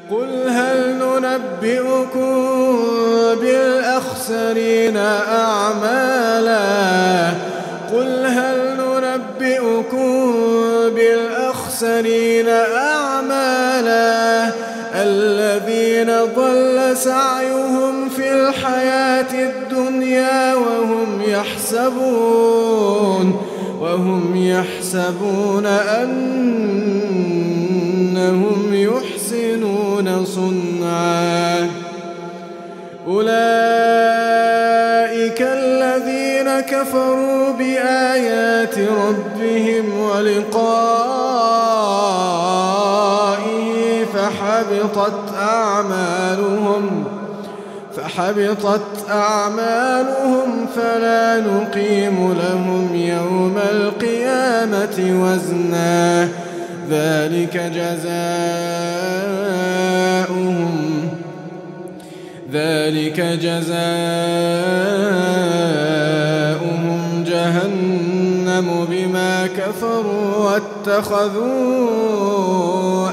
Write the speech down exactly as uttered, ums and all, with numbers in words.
قل هل ننبئكم بالأخسرين أعمالا قل هل ننبئكم بالأخسرين أعمالا الذين ضل سعيهم في الحياة الدنيا وهم يحسبون وهم يحسبون أنهم يحسنون صنعا أولئك الذين كفروا بآيات ربهم ولقائه فحبطت أعمالهم فحبطت أعمالهم فلا نقيم لهم يوم القيامة وزنا ذلك جزاؤهم ذلك جزاؤهم جهنم بما كفروا واتخذوا